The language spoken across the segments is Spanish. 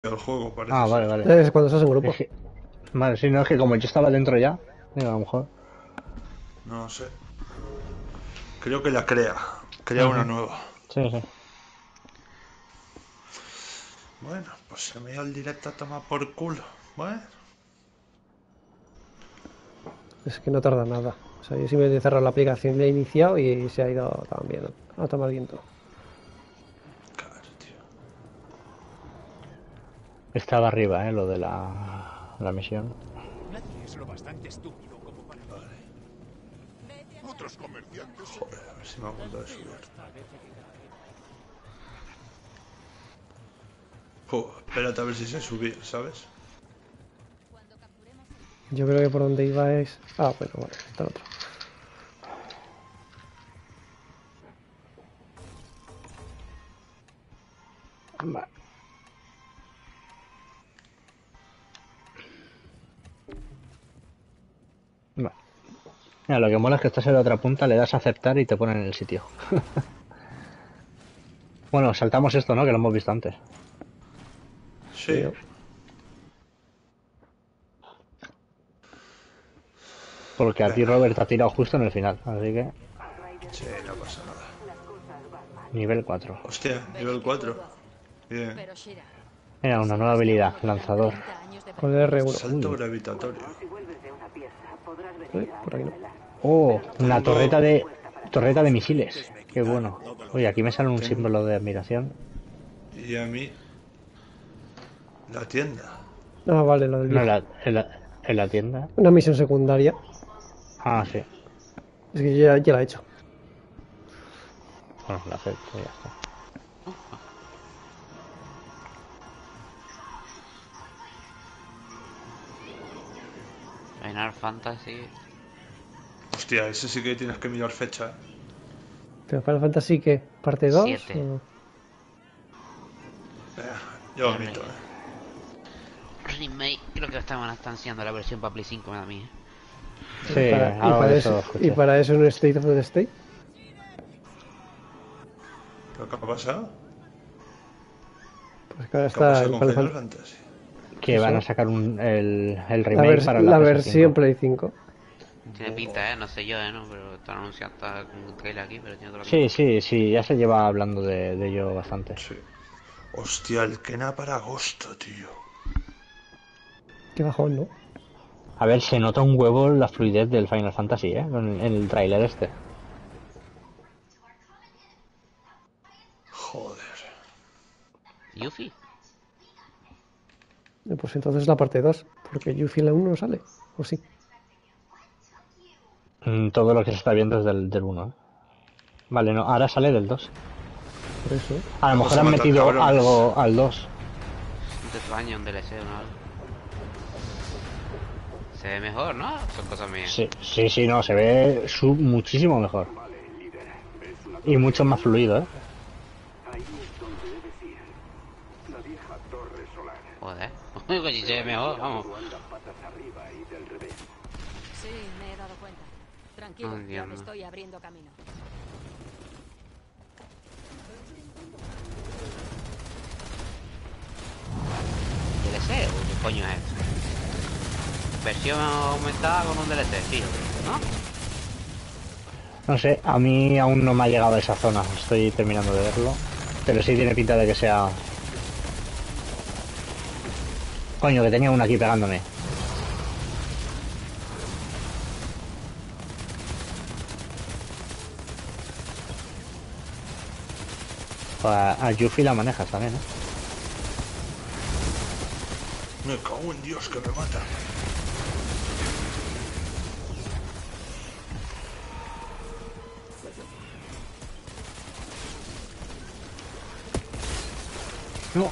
el juego, parece Ah, vale, ser. vale. Es cuando estás en grupo. Es que- Vale, sí, no, es que como yo estaba dentro ya, digo, a lo mejor. No sé. Creo que la crea. Crea una Ujú. nueva. Sí, sí. Bueno, pues se me dio el directo a tomar por culo. Bueno. Es que no tarda nada. O sea, yo simplemente he cerrado la aplicación, la he iniciado y se ha ido también a tomar viento. Claro, tío. Estaba arriba, lo de la misión. Nadie es lo bastante estúpido como para... Vale. Otros comerciantes... Joder, a ver si me acuerdo de subir. Espérate a ver si sé subir, ¿sabes? Yo creo que por donde iba es... Ah, bueno, vale, está el otro. Vale. Vale. Mira, lo que mola es que estás en la otra punta, le das a aceptar y te ponen en el sitio. Bueno, saltamos esto, ¿no? Que lo hemos visto antes. Sí. Porque a ti Venga. Robert te ha tirado justo en el final, así que... Sí, no pasa nada. Nivel 4. Hostia, nivel 4. Bien. Pero Shira, Mira, una nueva habilidad, lanzador. 30 años de Con el R1. Salto gravitatorio. Por aquí no. Oh, una Tengo- torreta de misiles. Qué bueno. Oye, aquí me sale un símbolo de admiración. Y a mí... La tienda. Ah, vale, lo del No, viejo. en la tienda. Una misión secundaria. Ah, sí. Es que ya la he hecho. Bueno, la acepto y ya está. Final Fantasy. Hostia, ese sí que tienes que mirar fecha. Pero Final Fantasy, ¿qué? ¿Parte 2? 7. Yo omito, Remake. Creo que estaban haciendo la versión para Play 5, me da a mí. Sí, algo de eso escuché. ¿Y para eso un State of the State? ¿Pero qué ha pasado? Pues que ahora ¿Qué ha está pasado el con Final Final Fantasy. Fantasy? Que van a sacar el remake para La PS5. versión Play 5. Tiene pinta, no sé yo, ¿no? Pero están anunciando, está con un trailer aquí, pero tiene otra Sí, sí, sí, ya se lleva hablando de ello bastante. Sí. Hostia, el Kena para agosto, tío. Qué bajón, ¿no? A ver, se nota un huevo la fluidez del Final Fantasy, en el tráiler este. Joder. Yuffie. Pues entonces la parte 2. Porque Yuffie en la 1 no sale. ¿O sí? Todo lo que se está viendo es del 1, ¿eh? Vale, no, ahora sale del 2. Por eso. A lo Vamos mejor a han matar metido cabrones. algo al 2. Un extraño, un DLC, ¿no? Se ve mejor, ¿no? Son cosas mías. Sí, sí, sí, no, se ve muchísimo mejor. Y mucho más fluido, ¿eh? Joder. Pues si se ve mejor, vamos. sí, me he dado cuenta. Tranquilo, No ya entiendo. me estoy abriendo camino. ¿DLC o qué coño es esto? Versión aumentada con un DLC, tío, ¿no? No sé, a mí aún no me ha llegado a esa zona, estoy terminando de verlo. Pero sí tiene pinta de que sea... Coño, que tenía uno aquí pegándome. Pues a Yuffie la manejas también, ¿eh? Me cago en Dios que me mata. No.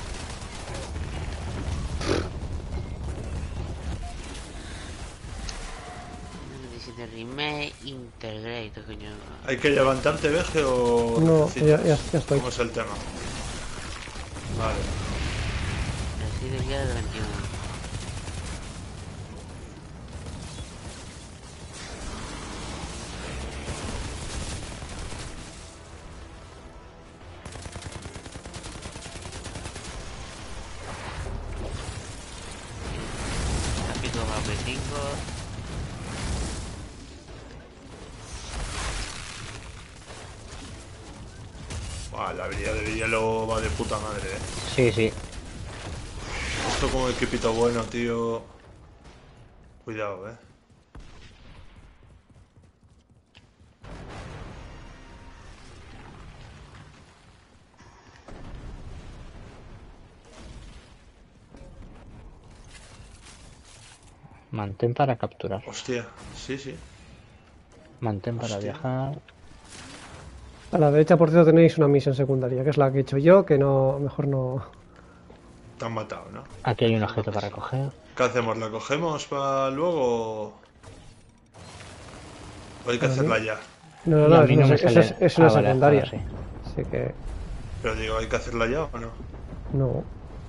Dice de remake, integrate, coño. ¿Hay que levantarte, Veje, o...? No, necesitas? ya estoy. ¿Cómo es el tema? Vale. Decide día del 21. Play 5. Buah, la habilidad de hielo va de puta madre, Sí, sí. Esto como equipito bueno, tío. Cuidado, Mantén para capturar. Hostia, sí. Mantén para Hostia. viajar. A la derecha, por cierto, tenéis una misión secundaria, que es la que he hecho yo, que no, mejor no. Te han matado, ¿no? Aquí hay un objeto para coger. ¿Qué hacemos? ¿La cogemos para luego o hay que hacerla ya? No, Y a no, mí no me eso sale. es una Ah, vale, secundaria. ahora sí. Así que. Pero digo, ¿hay que hacerla ya o no? No.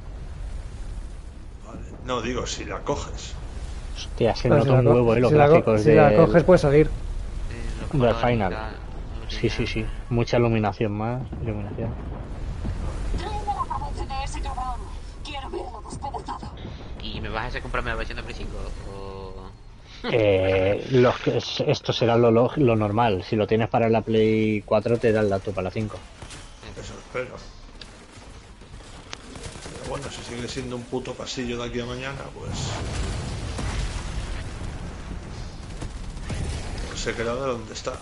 Vale. No, digo, si la coges. Hostia, se Ah, nota un huevo, los si la gráficos si la del- coges, puedes salir. del final. Sí. Mucha iluminación más. Iluminación. Tráeme la cabeza de ese cabrón. Quiero verlo despedazado. ¿Y me vas a hacer comprarme la versión de Play 5? O... Esto será lo normal. Si lo tienes para la Play 4, te da el dato para la 5. Eso espero. Pero bueno, si sigue siendo un puto pasillo de aquí a mañana, pues se queda de donde está.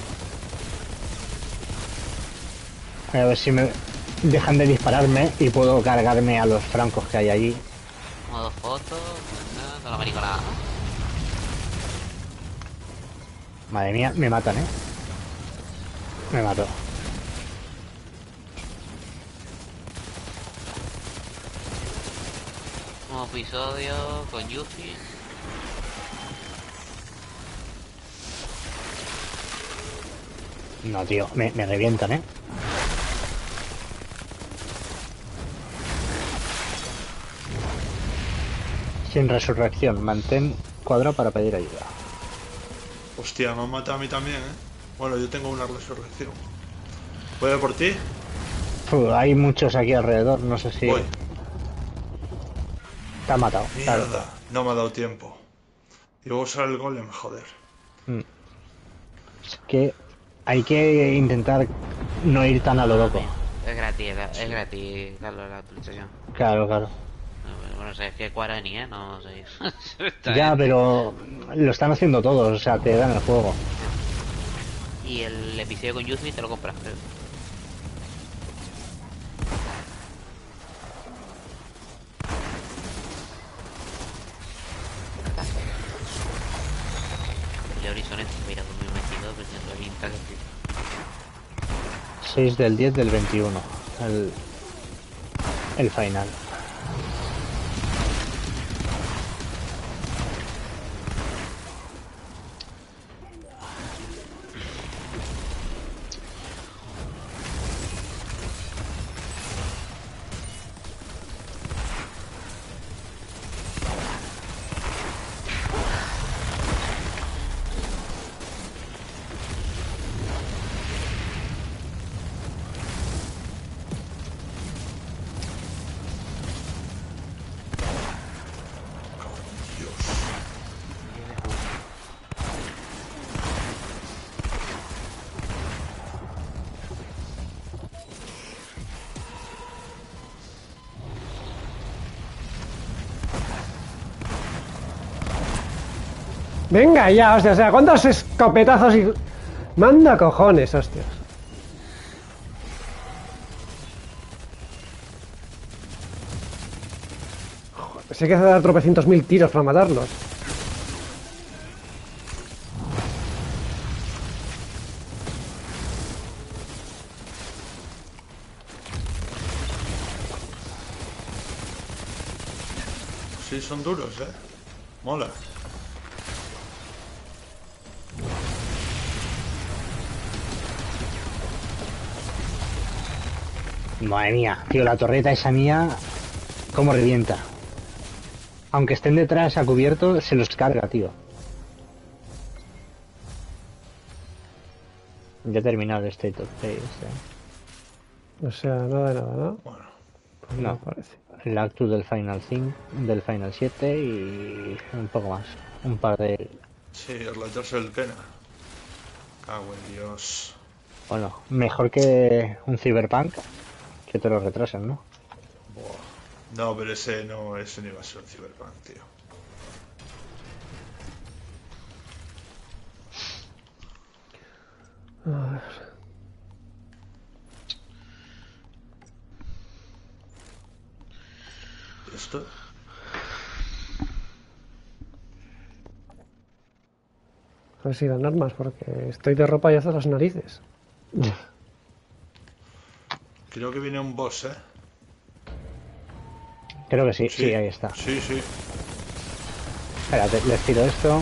A ver si me dejan de dispararme y puedo cargarme a los francos que hay allí. Modo foto, toda la mariconada. Madre mía, me matan, Me mató. Nuevo episodio con Yuffie. No, tío, me revientan, Sin resurrección, mantén cuadrado para pedir ayuda. Hostia, me han matado a mí también, Bueno, yo tengo una resurrección. ¿Voy a por ti? Hay muchos aquí alrededor, no sé si... Voy. Te ha matado, claro. Mierda, no me ha dado tiempo. Y luego sale el golem, joder. Es que hay que intentar no ir tan a lo loco. Es gratis, Carlos, la actualización. Claro. Bueno, sabes que cuadra ni, no sé. Ya, pero lo están haciendo todos, o sea, te dan el juego. Y el episodio con Yuffie te lo compras, El Horizon este, mira, 2022, pero el Intel 6 del 10 del 21. El final. Venga ya, hostia, o sea, ¿cuántos escopetazos y... Manda cojones, hostias. Joder, si hay que dar tropecientos mil tiros para matarlos. Sí, son duros, Mola. Madre mía, tío, la torreta esa mía, cómo revienta. Aunque estén detrás a cubierto, se los carga, tío. Ya he terminado el State of Play. O sea, nada de nada, ¿no? Bueno, Pues No. no parece. el Actus del Final 5, del Final 7 y un poco más. Un par de... Sí, el retraso del Kena. Cago en Dios. Bueno, mejor que un Cyberpunk, que te lo retrasen, ¿no? Buah. No, pero ese no iba a ser un Cyberpunk, tío. A ver. ¿Y esto? A ver si dan armas, porque estoy de ropa y hasta las narices. Creo que viene un boss, ¿eh? Creo que sí, sí, ahí está. Sí, sí. Espérate, les tiro esto.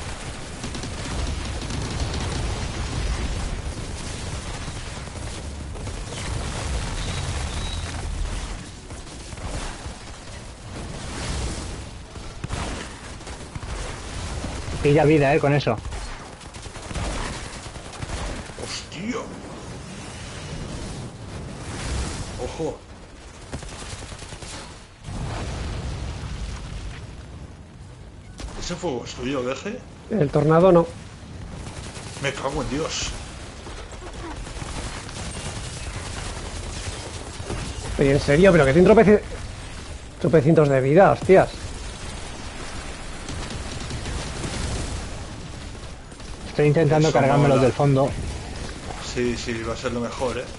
Pilla vida, con eso. ¡Hostia! ¡Ojo! ¿Ese fuego es tuyo, Deje? El tornado no. Me cago en Dios. Pero en serio, pero que tiene tropecientos de vida, hostias. Estoy intentando Eso cargármelos mola. del fondo. Sí, sí, va a ser lo mejor, ¿eh?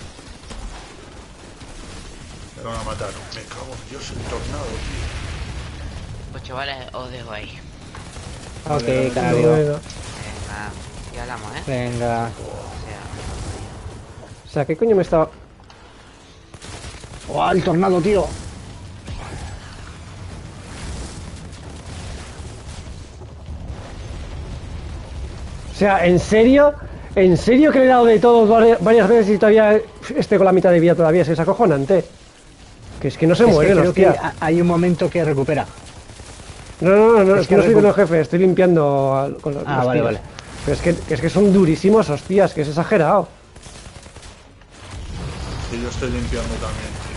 Me van a matar. Me cago en Dios, el tornado, tío. Pues chavales, os dejo ahí. Ok, Vale, canario. Bueno. Venga, ya hablamos, ¿eh? Venga. O sea, O sea, ¿qué coño me estaba...? ¡Oh, el tornado, tío! O sea, ¿en serio? ¿En serio que le he dado de todos varias veces y todavía con la mitad de vida todavía? Es acojonante. Que es que no se Es que muere, creo que hostia. hay un momento que recupera. No, es que no estoy con recu- el jefe, estoy limpiando con los Ah, vale, tiros. vale. Pero es que son durísimos, hostias, que es exagerado. Sí, yo estoy limpiando también, tío.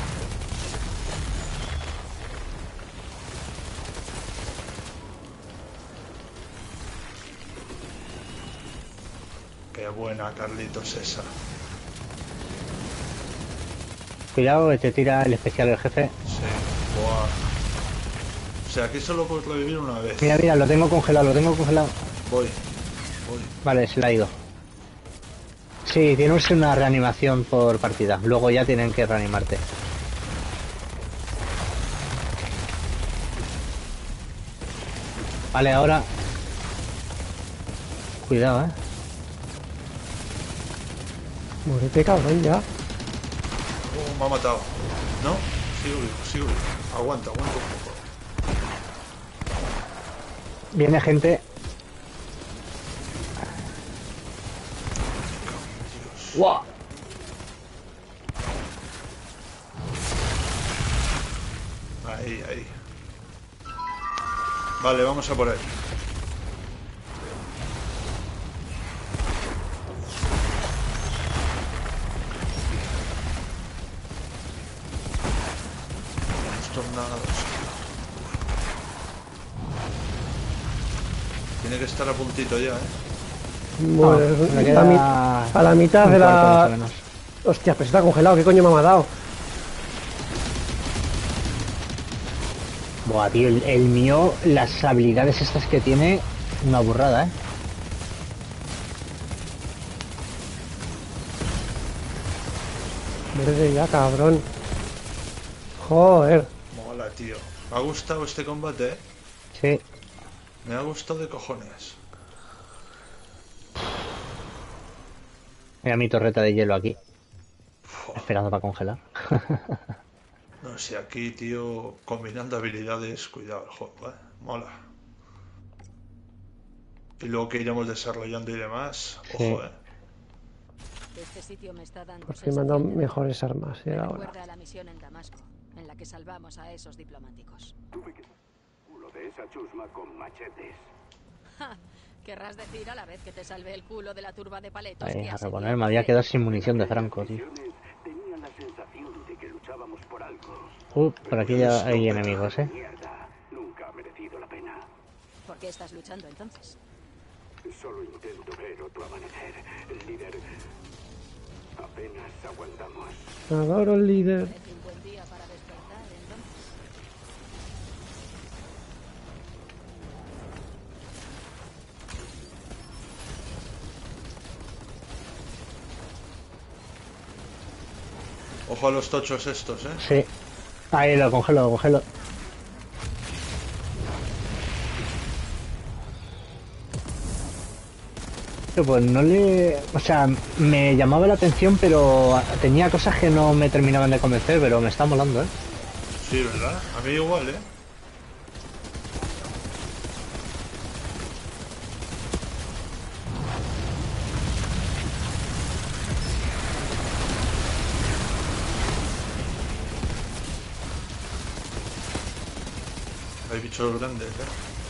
Qué buena, Carlitos, esa. Cuidado, que te tira el especial del jefe. Sí. Buah. O sea, aquí solo puedes revivir una vez. Mira, mira, lo tengo congelado, lo tengo congelado. Voy. Vale, se le ha ido. Sí, tienes una reanimación por partida. Luego ya tienen que reanimarte. Vale, ahora... Cuidado, Muérete, cabrón, ya. Oh, me ha matado. ¿No? Sigo vivo, sigo vivo. Aguanta un poco. Viene gente... ¡Wow! Ahí. Vale, vamos a por él. Los tornados. Tiene que estar a puntito ya, Muere, me queda a la mitad un de cuarto, más o la... menos. Hostia, pero está congelado, ¿qué coño me ha dado? Buah, tío, el mío, las habilidades estas que tiene, una burrada, Muérete ya, cabrón. Joder. Mola, tío. Me ha gustado este combate, Sí. Me ha gustado de cojones. Mira mi torreta de hielo aquí, esperando para congelar. No sé, aquí, tío, combinando habilidades, cuidado el juego, Mola. Y luego que iremos desarrollando y demás, ojo, Este sitio me está dando Porque me han dado sensación de- mejores armas Me ya ahora. recuerda a la misión en Damasco, en la que salvamos a esos diplomáticos. Culo de esa chusma con machetes. Ja, querrás decir a la vez que te salvé el culo de la turba de paletos Ahí, que a has reponer, seguido me había haciendo. quedado sin munición de franco, tío. Tenían la sensación de que luchábamos por algo. Por aquí ya hay enemigos, Mierda, nunca ha merecido la pena. ¿Por qué estás luchando entonces? Solo intento ver otro amanecer. El líder... Apenas aguantamos. Adoro el líder. Parece un buen día para despertar entonces. Ojo a los tochos estos, Sí. Ahí lo congelo, lo congelo. Pues no le... O sea, me llamaba la atención, pero tenía cosas que no me terminaban de convencer, pero me está molando, ¿eh? Sí, ¿verdad? A mí igual, ¿eh? Hay bichos grandes, ¿eh?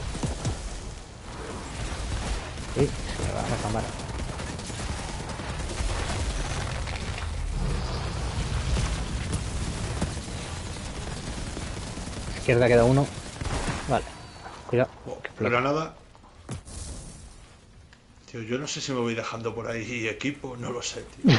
Sí, se me va la cámara. Izquierda queda uno. Vale. Cuidado. Oh, que explota. granada. Tío, yo no sé si me voy dejando por ahí equipo, no lo sé, tío.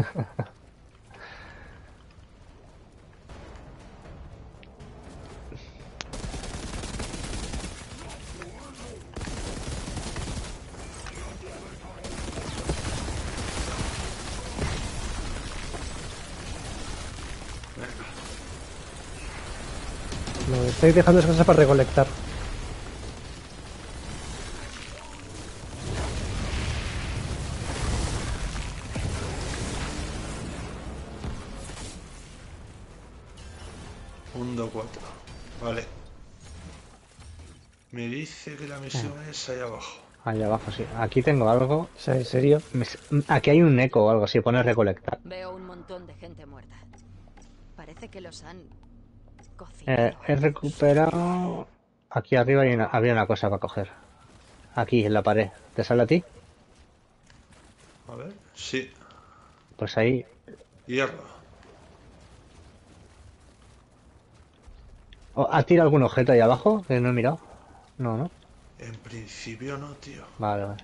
No, estoy dejando esas cosas para recolectar. Mundo 4. Vale. Me dice que la misión es ahí abajo. Ahí abajo, sí. Aquí tengo algo. O sea, en serio. Aquí hay un eco o algo así, pone recolectar. Veo un montón de gente muerta. Parece que los han cocinado. He recuperado... Aquí arriba había una cosa para coger. Aquí, en la pared. ¿Te sale a ti? A ver. Sí. Pues ahí... Hierro. ¿Has tirado algún objeto ahí abajo? Que no he mirado. No, ¿no? En principio no, tío. Vale, vale.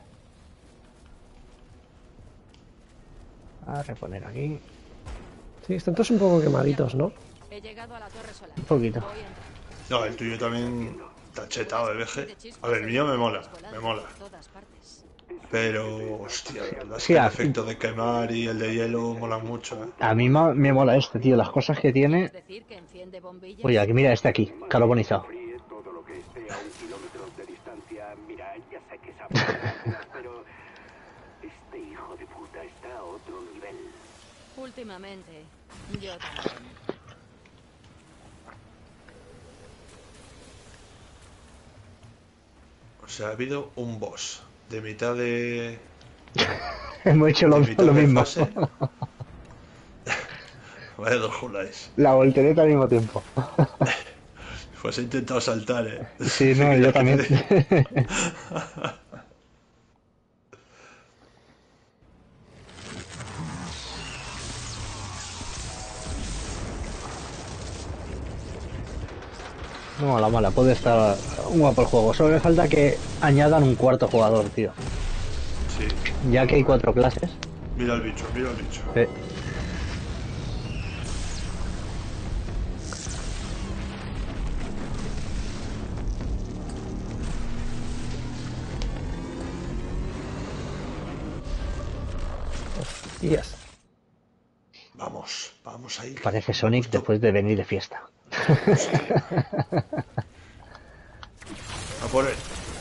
A reponer aquí. Sí, están todos un poco quemaditos, ¿no? He llegado a la torre solar. Un poquito. Voy a entrar. No, el tuyo también está chetado de VG. A ver, el mío me mola, me mola. Por todas partes. Pero, hostia, la verdad es Sí, que el a- efecto de quemar y el de hielo molan mucho, ¿eh? A mí me mola este, tío. Las cosas que tiene... Es decir, que enciende bombillas. Oye, aquí mira este aquí. Carbonizado. Fríe todo lo que esté a 1 kilómetro de distancia. Mira, ya sé que sabes, pero este hijo de puta está a otro nivel. Últimamente, yo también. O sea, ha habido un boss de mitad de... Hemos hecho de mitad lo de mismo. fase. Vaya dos juláis. La voltereta al mismo tiempo. Pues he intentado saltar, ¿eh? Sí, no, yo también. No, mola, mola, puede estar guapo el juego. Solo le falta que añadan un cuarto jugador, tío. Sí. Ya que hay 4 clases. Mira el bicho, mira el bicho. Yes. Vamos, vamos ahí. Parece Sonic después de venir de fiesta. A por él.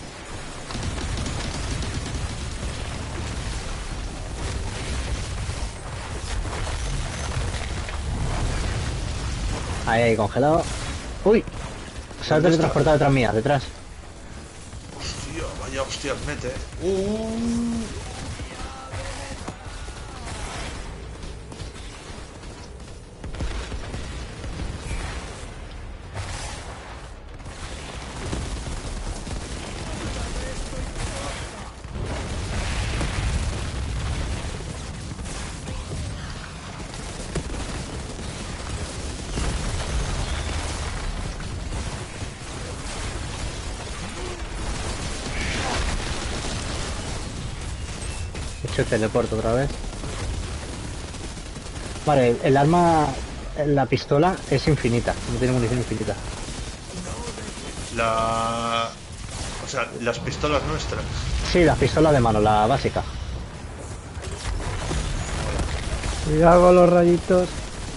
Ahí, congelado. Uy, se ha teletransportado detrás mía, detrás. Hostia, vaya hostias mete. hecho teleporto otra vez. Vale, el arma, la pistola es infinita, no tiene munición infinita. O sea, las pistolas nuestras. Sí, la pistola de mano, la básica. Cuidado con los rayitos.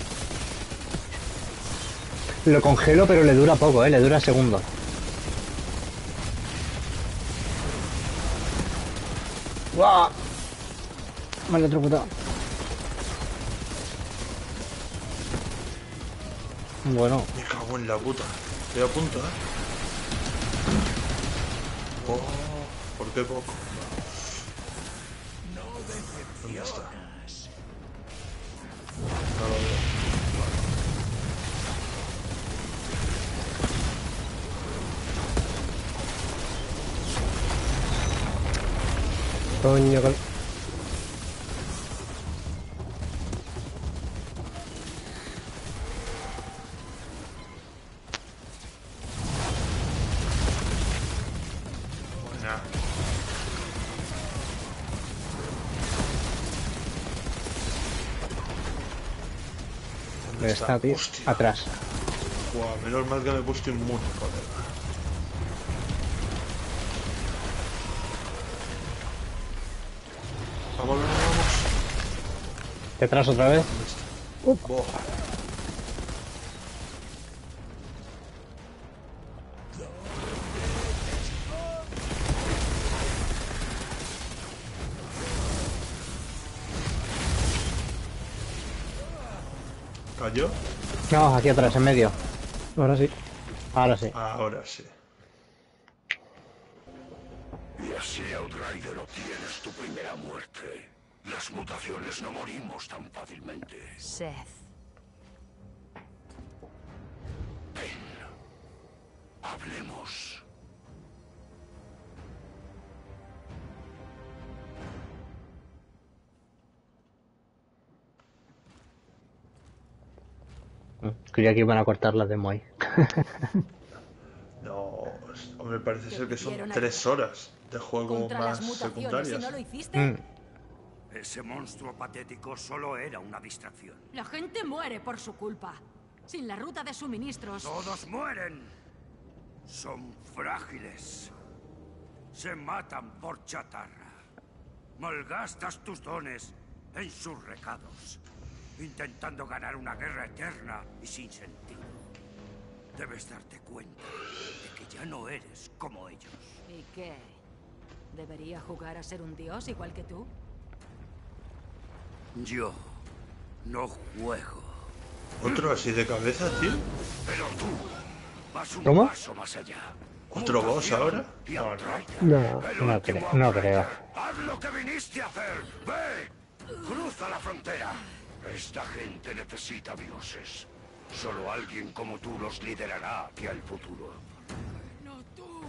Lo congelo, pero le dura poco, le dura segundos. ¡Guau! Me han electrocutado. Bueno, Me cago en la puta. Estoy a punto, Oh, ¿por qué poco? ¿Dónde está? No lo veo. Coño, con... Buena. ¿Dónde está, tío. Hostia. Atrás. Buah, menos mal que me he puesto inmune, joder. Vamos, vamos, vamos. Detrás otra vez. Buah. ¿Cayó? No, aquí atrás, en medio. Ahora sí. Ahora sí. Ahora sí. Y así, Outrider, obtienes tu primera muerte. Las mutaciones no morimos tan fácilmente. Seth. Ven. Hablemos. Creía que iban a cortar la demo ahí. No, hombre, parece ser que son Dieron 3 horas de juego Contra más las mutaciones, secundarias. ¿y no lo hiciste? Ese monstruo patético solo era una distracción. La gente muere por su culpa. Sin la ruta de suministros. Todos mueren. Son frágiles. Se matan por chatarra. Malgastas tus dones en sus recados, intentando ganar una guerra eterna y sin sentido. Debes darte cuenta de que ya no eres como ellos. ¿Y qué? ¿Debería jugar a ser un dios igual que tú? Yo no juego. ¿Otro así de cabeza, tío? Pero tú vas un ¿Cómo? paso más allá. ¿Otro boss ahora? Y No, no. Outrider. No. El No último creo, no creo. Haz lo que viniste a hacer. Ve. Cruza la frontera. Esta gente necesita dioses. Solo alguien como tú los liderará hacia el futuro. No tú.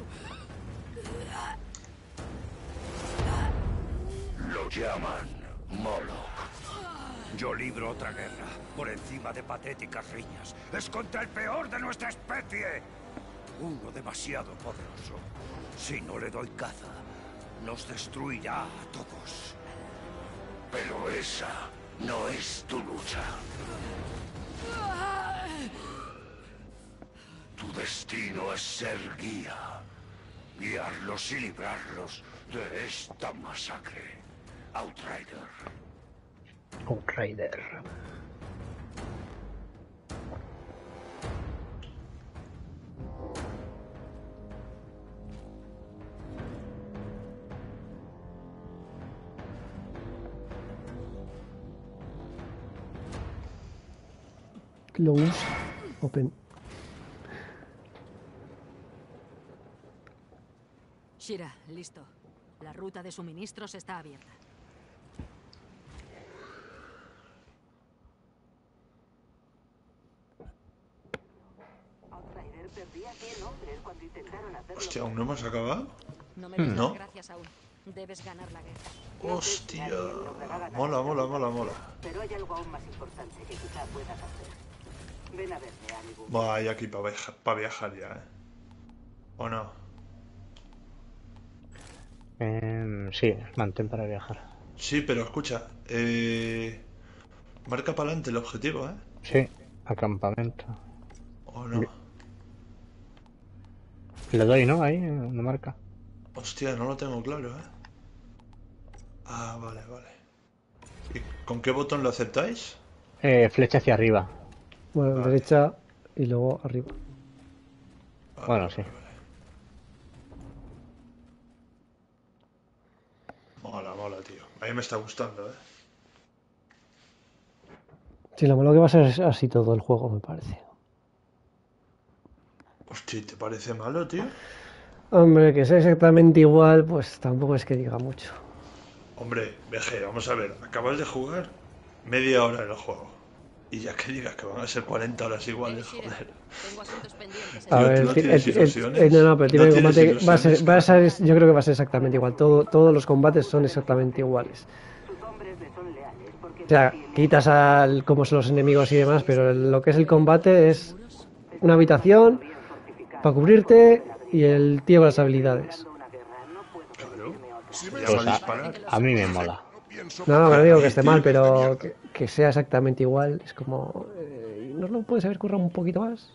Lo llaman Moloch. Yo libro otra guerra, por encima de patéticas riñas. Es contra el peor de nuestra especie. Uno demasiado poderoso. Si no le doy caza, nos destruirá a todos. Pero esa no es tu lucha. Tu destino es ser guía. Guiarlos y librarlos de esta masacre. Outrider. Outrider. Close. Open. Shira, listo. La ruta de suministros está abierta. Outrider perdía 100 hombres cuando intentaron hacerlo. Hostia, ¿aún no hemos acabado? No me des ¿No? las gracias aún. Debes ganar la guerra. Hostia. Mola, mola, mola, mola. Pero hay algo aún más importante que quizá puedas hacer. Ven a verme, amigo. Buah, hay aquí para viajar ya, ¿O no? Sí, mantén para viajar. Sí, pero escucha. Marca para adelante el objetivo, ¿eh? Sí, acampamento. ¿O no? Le doy, ¿no? Ahí, una marca. Hostia, no lo tengo claro, ¿eh? Ah, vale, vale. ¿Y con qué botón lo aceptáis? Flecha hacia arriba. Bueno, Vale. derecha y luego arriba. Vale, Bueno, vale, sí. vale. Mola, mola, tío. A mí me está gustando, ¿eh? Sí, lo malo que va a ser así todo el juego, me parece. Hostia, ¿te parece malo, tío? Hombre, que sea exactamente igual, pues tampoco es que diga mucho. Hombre, VG, vamos a ver. Acabas de jugar media hora en el juego. Y ya que digas que van a ser 40 horas iguales, Shira, joder. tengo asuntos pendientes. A Tío, ver, ¿tú no tienes ilusiones? no, pero el ¿No tipo de tienes combate ilusiones, va a ser, cabrón? yo creo que va a ser exactamente igual. Todos los combates son exactamente iguales. O sea, quitas al cómo son los enemigos y demás, pero lo que es el combate es una habitación para cubrirte y el tío con las habilidades. Claro. Se Pues llama disparar. a mí me mola. No, no digo que esté Tío, mal, pero que sea exactamente igual es como... ¿no lo puedes haber currado un poquito más?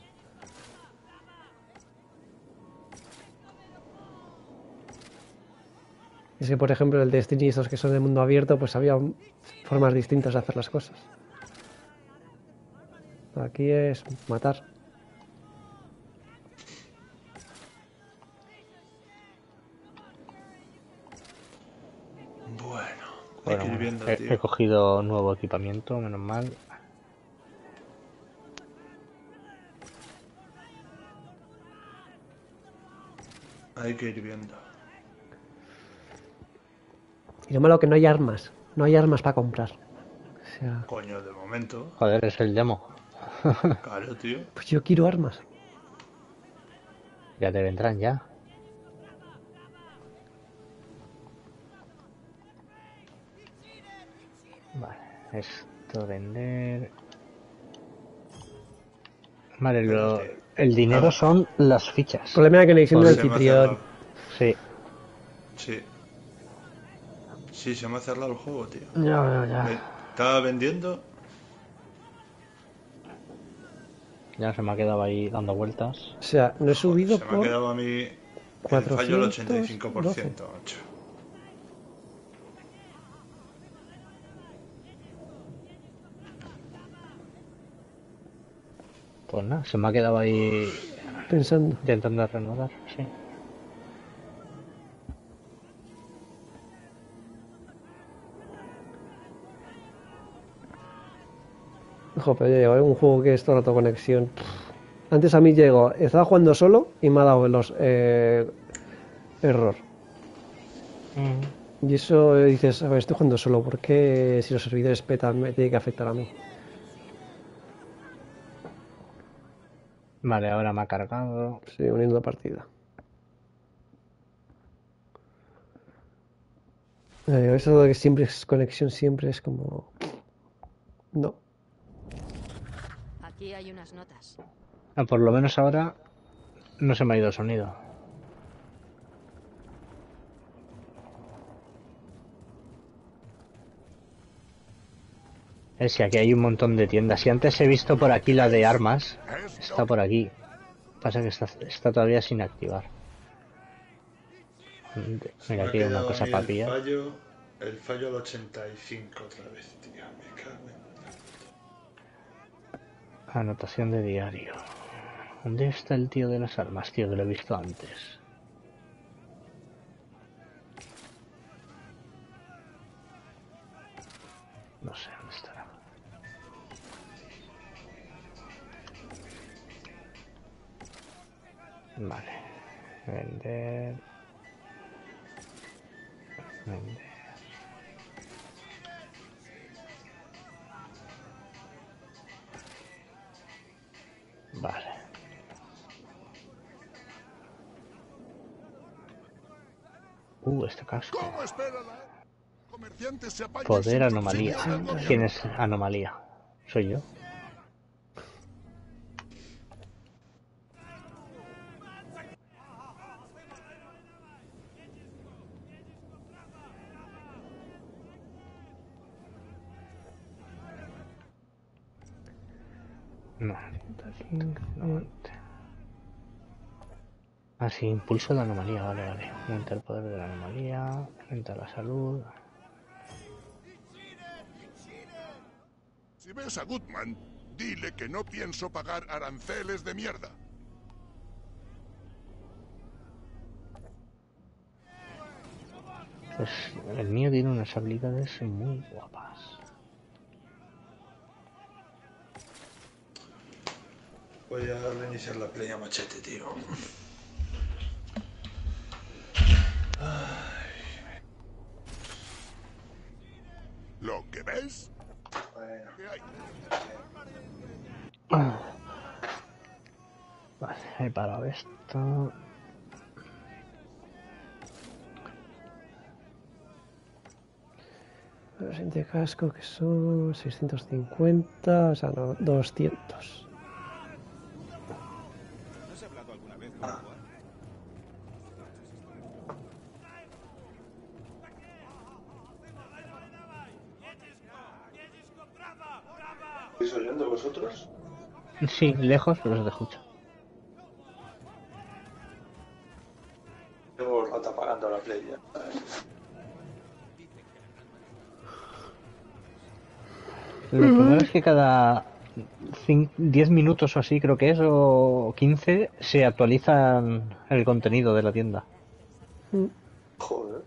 Es que, por ejemplo, el Destiny, estos que son de mundo abierto, pues había formas distintas de hacer las cosas. Aquí es matar. Bueno, hay Bueno, que ir bueno, viendo, he tío. cogido nuevo equipamiento, menos mal. Hay que ir viendo. Y lo malo que no hay armas. No hay armas para comprar. O sea, Coño, de momento. Joder, es el demo. Claro, tío. pues yo quiero armas. Ya te vendrán ya. Vale, esto vender. Vale, Espérate. el dinero Ah. son las fichas. Problema de conexión del Se me ha anfitrión. cerrado. Sí. Sí. Sí, se me ha cerrado el juego, tío. Ya. Estaba vendiendo. Ya se me ha quedado ahí dando vueltas. O sea, no he subido Se me ha por quedado a mí el fallo al 412. 85%, macho. Pues nada, se me ha quedado ahí Pensando. intentando renovar, sí. Ojo, pero ya llegó un juego que es todo el rato conexión. Antes a mí llegó, estaba jugando solo y me ha dado los error. Y eso dices, a ver, estoy jugando solo, ¿por qué si los servidores petan me tiene que afectar a mí? Vale, ahora me ha cargado. Sí, uniendo la partida. Eso de que siempre es conexión, siempre es como... No. Aquí hay unas notas. Ah, por lo menos ahora no se me ha ido el sonido. Es que aquí hay un montón de tiendas. Si antes he visto por aquí la de armas, está por aquí. Pasa que está todavía sin activar. Se Mira, me ha aquí hay una quedado a cosa mí para pillar. el fallo al 85 otra vez, tío. Me cago en... Anotación de diario. ¿Dónde está el tío de las armas, tío? Que lo he visto antes. No sé dónde estará. Vale. Vender. Vale. Este casco. Poder anomalía. ¿Quién es anomalía? ¿Soy yo? No, 105, 90. Ah, sí, impulso de anomalía, vale. Aumenta el poder de la anomalía, aumenta la salud. Si ves a Goodman, dile que no pienso pagar aranceles de mierda. Pues el mío tiene unas habilidades muy guapas. Voy a reiniciar la play a machete, tío. ¿Lo que ves? Bueno. ¿Qué hay? Vale, he parado esto. Los de casco que son 650, o sea, no, 200. ¿Has hablado alguna vez con Juan? ¿Estáis oyendo vosotros? Sí, lejos, pero se te escucha. Tengo rato apagando la play ya. Lo que pasa es que cada 10 minutos o así, creo que es, o 15, se actualizan el contenido de la tienda. Joder.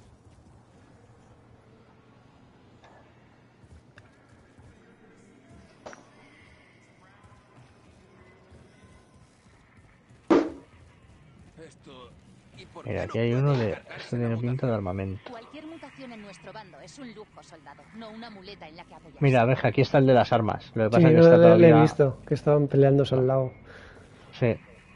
Mira, aquí hay uno de... Esto tiene pinta de armamento. Cualquier mutación en nuestro bando es un lujo, soldado, no una muleta en la que apoyarse. Mira, a ver, aquí está el de las armas. Lo que Sí, pasa es que no, está le todavía... he visto, que estaban peleándose al lado. Sí.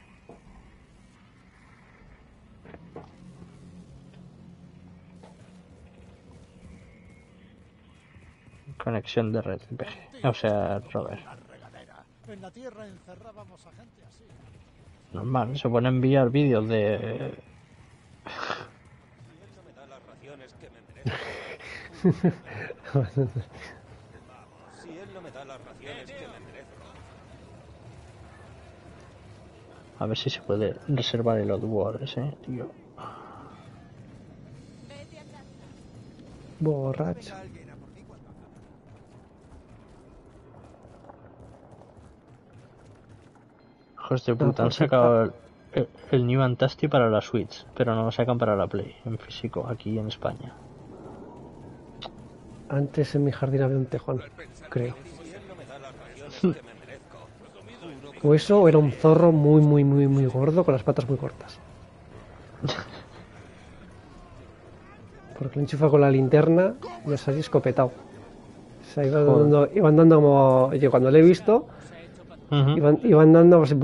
Conexión de red, PG. O sea, Robert. En la tierra encerrábamos a gente así. Normal, se pone a enviar vídeos de... Si él no me da las raciones que me merezco. A ver si se puede reservar el Oddworld ese, tío. Borracho. Hijos de puta, han sacado el New Fantastic para la Switch, pero no lo sacan para la Play, en físico, aquí en España. Antes en mi jardín había un tejón, creo. O eso, o era un zorro muy gordo con las patas muy cortas. Porque lo enchufa con la linterna y es ahí escopetado. O sea, iban dando como... Yo cuando lo he visto, iban dando así,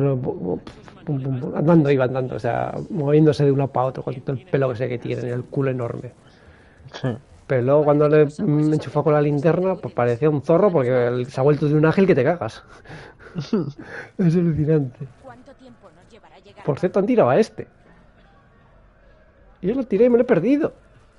iban dando, o sea, moviéndose de uno para otro con todo el pelo que sé que tienen, el culo enorme. Sí. Pero luego cuando le enchufó con la linterna, pues parecía un zorro porque se ha vuelto de un ángel que te cagas. Es alucinante. Por cierto, han tirado a este. Y yo lo tiré y me lo he perdido.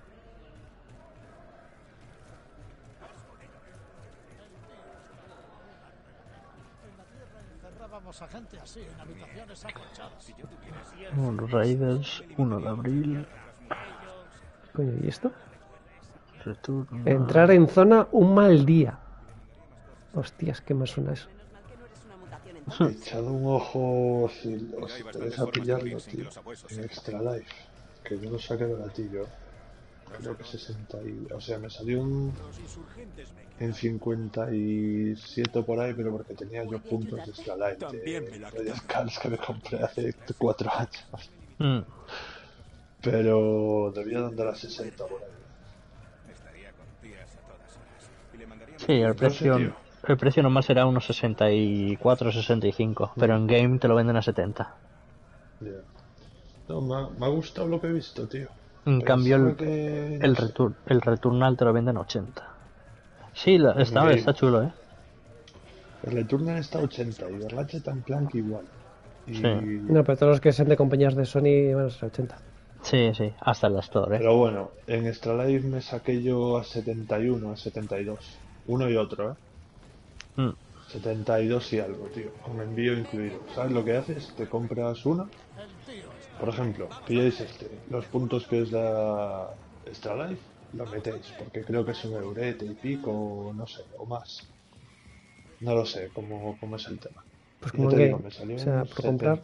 Encerrábamos a gente así en habitaciones acolchadas. Raiders, 1 de abril. Coño, ¿y esto? Return. Entrar en zona un mal día. Hostias, ¿qué más suena eso? Echad un ojo si os interesa pillarlo, tío. En Extra Life. Que yo lo saqué de gatillo. Creo que 60 y... O sea, me salió en 57 por ahí, pero porque tenía yo puntos de Extra Life de Scars que me compré hace 4 años. Pero debía de andar a 60 por ahí. Sí, el precio normal será unos 64, 65, pero en game te lo venden a 70. Yeah. No, me ha gustado lo que he visto, tío. En cambio el Returnal te lo venden a 80. Sí, está chulo, ¿eh? El Returnal está a 80 y el Ratchet and Clank igual. Y... Sí. No, pero todos los que sean de compañías de Sony van a ser 80. Sí, hasta el Store, ¿eh? Pero bueno, en Extra Life me saqué yo a 71, a 72. Uno y otro, ¿eh? 72 y algo, tío, con envío incluido. ¿Sabes lo que haces? Te compras una. Por ejemplo, pilláis los puntos que es la Extra Life, lo metéis, porque creo que es un eurete y pico, no sé, o más. No lo sé cómo es el tema. Pues Y como ya te que, digo, me salió o sea, en por comprar...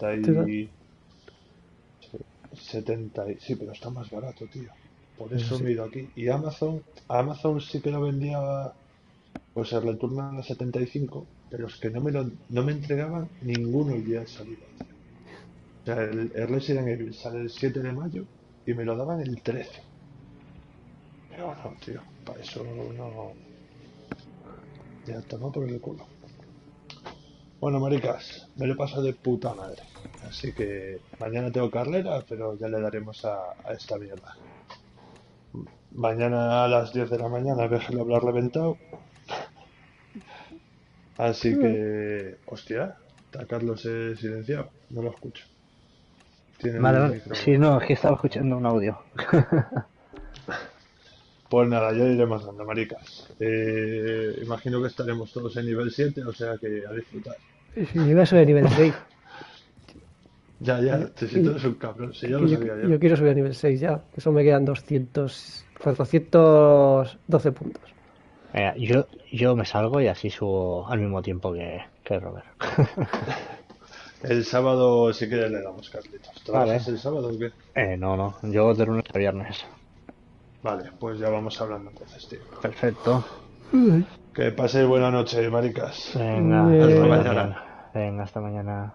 70 sí, pero está más barato, tío. Por Eso eso sí. me he ido aquí. Y Amazon sí que lo vendía, pues el retorno a 75, pero es que no me entregaban ninguno el día de salida, tío. O sea, el Resident Evil sale el 7 de mayo y me lo daban el 13. Pero no, tío, para eso no. Ya toma por el culo. Bueno, maricas, me lo he pasado de puta madre. Así que mañana tengo carrera, pero ya le daremos a esta mierda. Mañana a las 10 de la mañana déjelo hablar reventado. Así que, hostia, está Carlos silenciado, no lo escucho. Tiene Vale, el vale. micro. Sí, no, es que estaba escuchando un audio. Pues nada, yo iré mandando, maricas. Imagino que estaremos todos en nivel 7, o sea que a disfrutar. Si yo iba de nivel 6. Ya, si tú eres un cabrón, si ya lo sabía yo. Yo quiero subir a nivel 6 ya, que eso me quedan 412 puntos. Yo me salgo y así subo al mismo tiempo que Robert. El sábado sí que le damos, Carlitos. ¿Trabajas Vale. el sábado o qué? No, yo de lunes a viernes. Vale, pues ya vamos hablando entonces, tío. Perfecto. Que paséis buena noche, maricas. Venga, Hasta mañana. Venga, hasta mañana.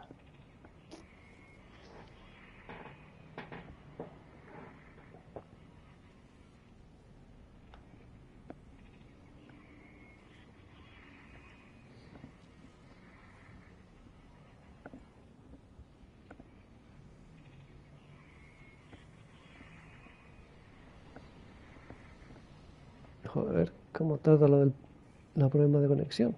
Joder, cómo tarda lo del problema de conexión.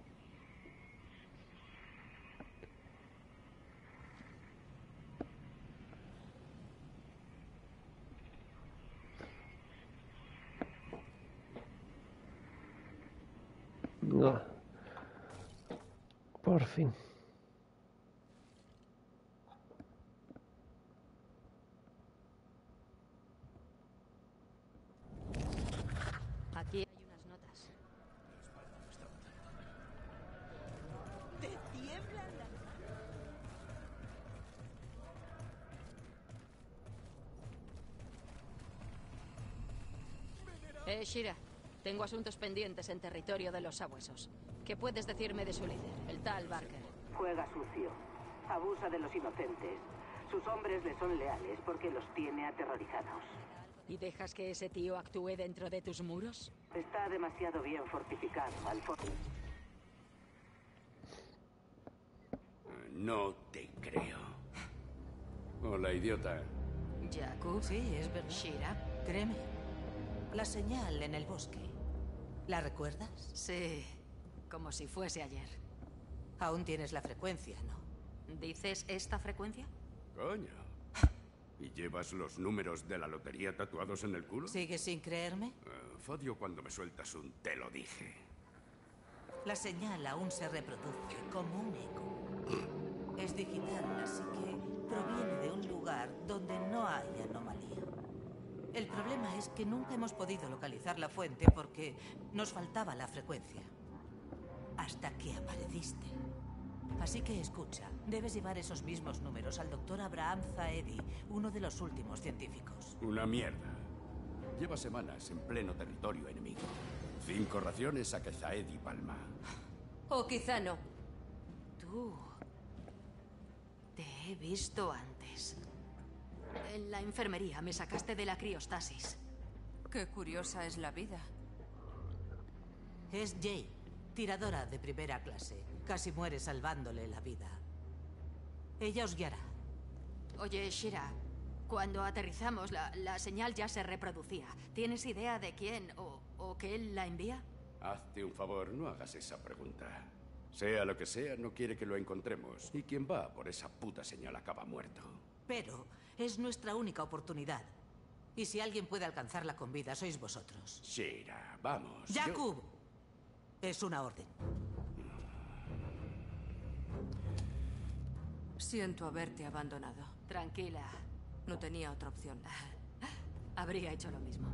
No. Por fin. Aquí hay unas notas. ¿Te tiemblan las manos? Shira, tengo asuntos pendientes en territorio de los sabuesos. ¿Qué puedes decirme de su líder, el tal Barker? Juega sucio. Abusa de los inocentes. Sus hombres le son leales porque los tiene aterrorizados. ¿Y dejas que ese tío actúe dentro de tus muros? Está demasiado bien fortificado, Alfonso. No te creo. Hola, idiota. Jakub, sí, es verdad. Shira, créeme. La señal en el bosque. ¿La recuerdas? Sí, como si fuese ayer. Aún tienes la frecuencia, ¿no? ¿Dices esta frecuencia? Coño. ¿Y llevas los números de la lotería tatuados en el culo? ¿Sigues sin creerme? Odio cuando me sueltas un te lo dije. La señal aún se reproduce como un eco. Es digital, así que proviene de un lugar donde no hay anomalía. El problema es que nunca hemos podido localizar la fuente porque nos faltaba la frecuencia. Hasta que apareciste. Así que escucha, debes llevar esos mismos números al doctor Abraham Zaedi, uno de los últimos científicos. Una mierda. Lleva semanas en pleno territorio enemigo. 5 raciones a que Zaedi palma. O quizá no. Tú... Te he visto antes. En la enfermería me sacaste de la criostasis. Qué curiosa es la vida. Es Jane, tiradora de primera clase. Casi muere salvándole la vida. Ella os guiará. Oye, Shira, cuando aterrizamos la señal ya se reproducía. ¿Tienes idea de quién o qué la envía? Hazte un favor, no hagas esa pregunta. Sea lo que sea, no quiere que lo encontremos. Y quien va por esa puta señal acaba muerto. Pero es nuestra única oportunidad. Y si alguien puede alcanzarla con vida, sois vosotros. Shira, vamos. ¡Jakub! Es una orden. Siento haberte abandonado. Tranquila, no tenía otra opción. Habría hecho lo mismo.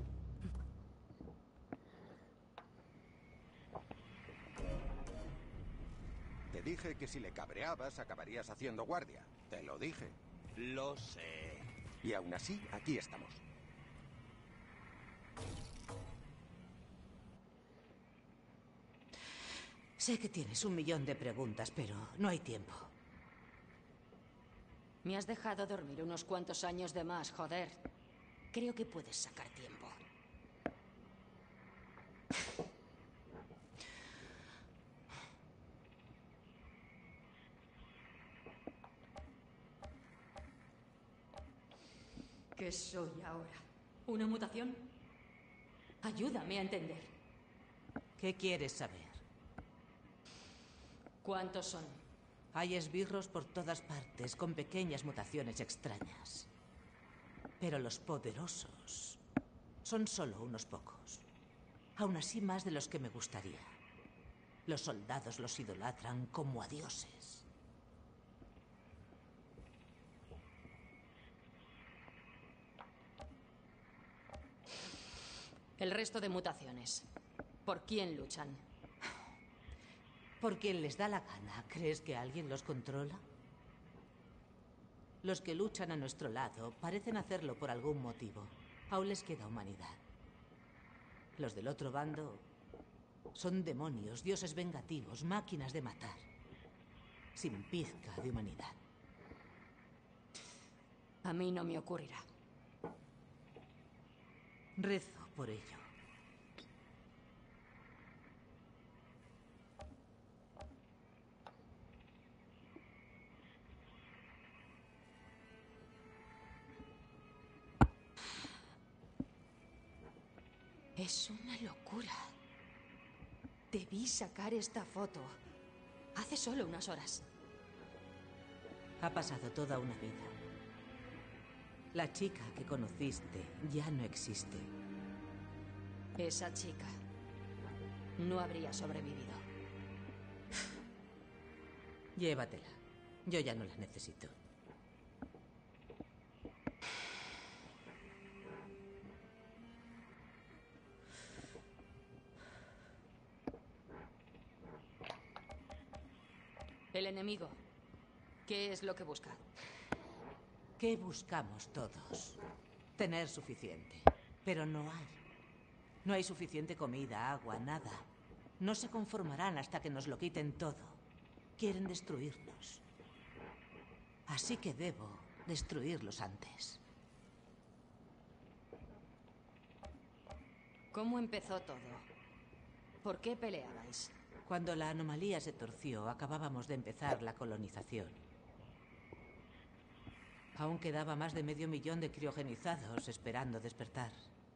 Te dije que si le cabreabas acabarías haciendo guardia. Te lo dije. Lo sé. Y aún así, aquí estamos. Sé que tienes 1.000.000 de preguntas, pero no hay tiempo. Me has dejado dormir unos cuantos años de más, joder. Creo que puedes sacar tiempo. ¿Qué soy ahora? ¿Una mutación? Ayúdame a entender. ¿Qué quieres saber? ¿Cuántos son? Hay esbirros por todas partes, con pequeñas mutaciones extrañas. Pero los poderosos son solo unos pocos. Aún así, más de los que me gustaría. Los soldados los idolatran como a dioses. El resto de mutaciones. ¿Por quién luchan? Por quien les da la gana. ¿Crees que alguien los controla? Los que luchan a nuestro lado parecen hacerlo por algún motivo. Aún les queda humanidad. Los del otro bando son demonios, dioses vengativos, máquinas de matar. Sin pizca de humanidad. A mí no me ocurrirá. Rezo por ello. Es una locura. Debí sacar esta foto hace solo unas horas. Ha pasado toda una vida. La chica que conociste ya no existe. Esa chica no habría sobrevivido. Llévatela. Yo ya no la necesito. El enemigo. ¿Qué es lo que busca? ¿Qué buscamos todos? Tener suficiente. Pero no hay. No hay suficiente comida, agua, nada. No se conformarán hasta que nos lo quiten todo. Quieren destruirnos. Así que debo destruirlos antes. ¿Cómo empezó todo? ¿Por qué peleabais? Cuando la anomalía se torció, acabábamos de empezar la colonización. Aún quedaba más de 500.000 de criogenizados esperando despertar.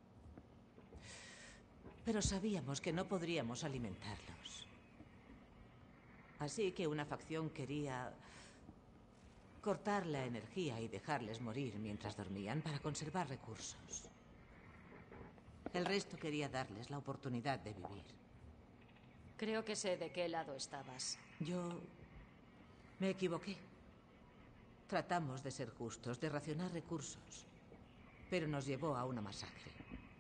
Pero sabíamos que no podríamos alimentarlos. Así que una facción quería cortar la energía y dejarles morir mientras dormían para conservar recursos. El resto quería darles la oportunidad de vivir. Creo que sé de qué lado estabas. Yo me equivoqué. Tratamos de ser justos, de racionar recursos, pero nos llevó a una masacre.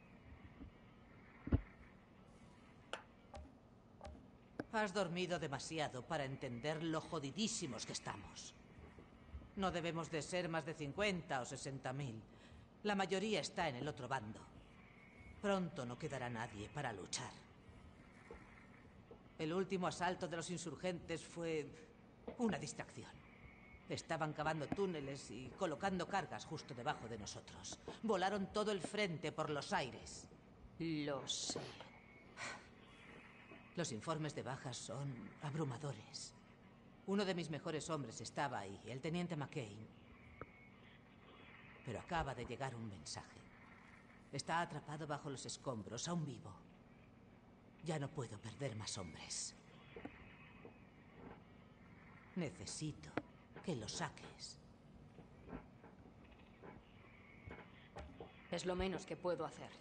Has dormido demasiado para entender lo jodidísimos que estamos. No debemos de ser más de 50 o 60.000. La mayoría está en el otro bando. Pronto no quedará nadie para luchar. El último asalto de los insurgentes fue una distracción. Estaban cavando túneles y colocando cargas justo debajo de nosotros. Volaron todo el frente por los aires. Lo sé. Los informes de bajas son abrumadores. Uno de mis mejores hombres estaba ahí, el teniente McCain. Pero acaba de llegar un mensaje. Está atrapado bajo los escombros, aún vivo. Ya no puedo perder más hombres. Necesito que lo saques. Es lo menos que puedo hacer.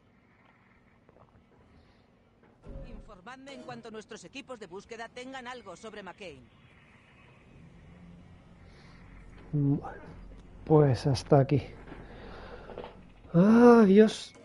Informadme en cuanto nuestros equipos de búsqueda tengan algo sobre McCain. Pues hasta aquí. Adiós.